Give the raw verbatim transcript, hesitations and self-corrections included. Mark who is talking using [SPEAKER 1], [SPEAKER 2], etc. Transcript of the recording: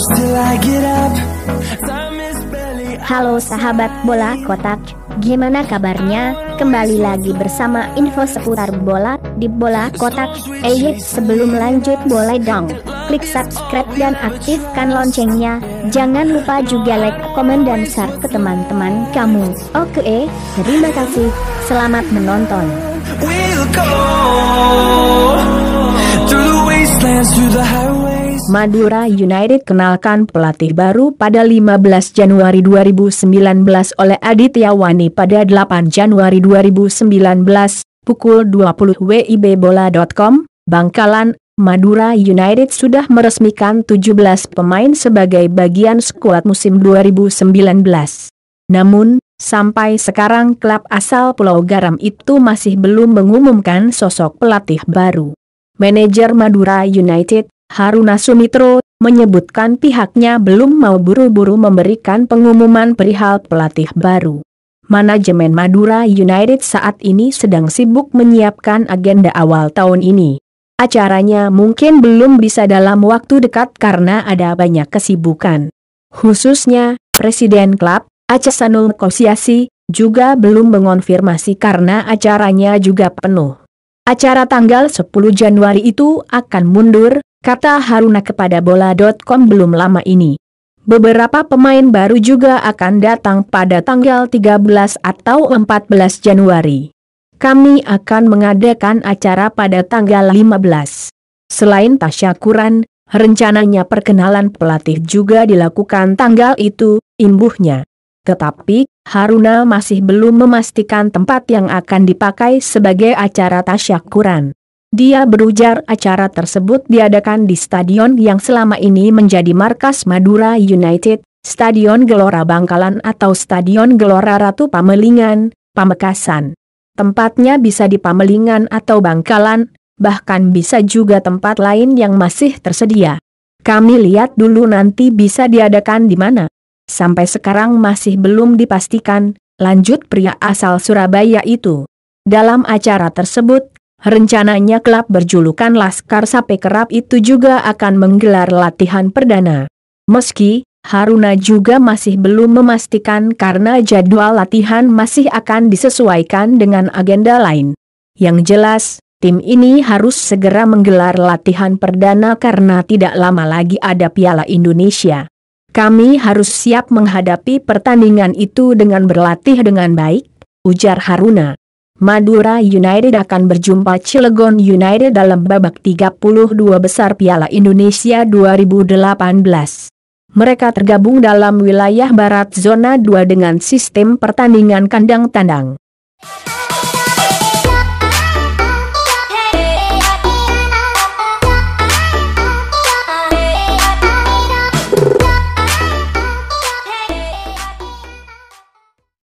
[SPEAKER 1] Halo sahabat bola kotak, gimana kabarnya? Kembali lagi bersama info seputar bola di bola kotak. Eh sebelum lanjut boleh dong klik subscribe dan aktifkan loncengnya. Jangan lupa juga like, komen dan share ke teman-teman kamu. Oke, terima kasih. Selamat menonton. Madura United kenalkan pelatih baru pada lima belas Januari dua ribu sembilan belas oleh Aditya Wani pada delapan Januari dua ribu sembilan belas, pukul dua puluh W I B bola dot com, Bangkalan. Madura United sudah meresmikan tujuh belas pemain sebagai bagian skuad musim dua ribu sembilan belas. Namun, sampai sekarang klub asal Pulau Garam itu masih belum mengumumkan sosok pelatih baru. Manajer Madura United, Haruna Sumitro, menyebutkan pihaknya belum mau buru-buru memberikan pengumuman perihal pelatih baru. Manajemen Madura United saat ini sedang sibuk menyiapkan agenda awal tahun ini. Acaranya mungkin belum bisa dalam waktu dekat karena ada banyak kesibukan. Khususnya, Presiden klub, Aceh Sanul Kosiasi, juga belum mengonfirmasi karena acaranya juga penuh. Acara tanggal sepuluh Januari itu akan mundur, kata Haruna kepada bola dot com belum lama ini. Beberapa pemain baru juga akan datang pada tanggal tiga belas atau empat belas Januari. Kami akan mengadakan acara pada tanggal lima belas. Selain tasyakuran, rencananya perkenalan pelatih juga dilakukan tanggal itu, imbuhnya. Tetapi, Haruna masih belum memastikan tempat yang akan dipakai sebagai acara tasyakuran. Dia berujar acara tersebut diadakan di stadion yang selama ini menjadi markas Madura United, Stadion Gelora Bangkalan atau Stadion Gelora Ratu Pamelingan, Pamekasan. Tempatnya bisa di Pamelingan atau Bangkalan, bahkan bisa juga tempat lain yang masih tersedia. Kami lihat dulu nanti bisa diadakan di mana. Sampai sekarang masih belum dipastikan, lanjut pria asal Surabaya itu. Dalam acara tersebut, rencananya klub berjulukan Laskar Sape Kerap itu juga akan menggelar latihan perdana. Meski Haruna juga masih belum memastikan karena jadwal latihan masih akan disesuaikan dengan agenda lain. Yang jelas, tim ini harus segera menggelar latihan perdana karena tidak lama lagi ada Piala Indonesia. Kami harus siap menghadapi pertandingan itu dengan berlatih dengan baik, ujar Haruna. Madura United akan berjumpa Cilegon United dalam babak tiga puluh dua besar Piala Indonesia dua ribu delapan belas. Mereka tergabung dalam wilayah Barat Zona dua dengan sistem pertandingan kandang tandang.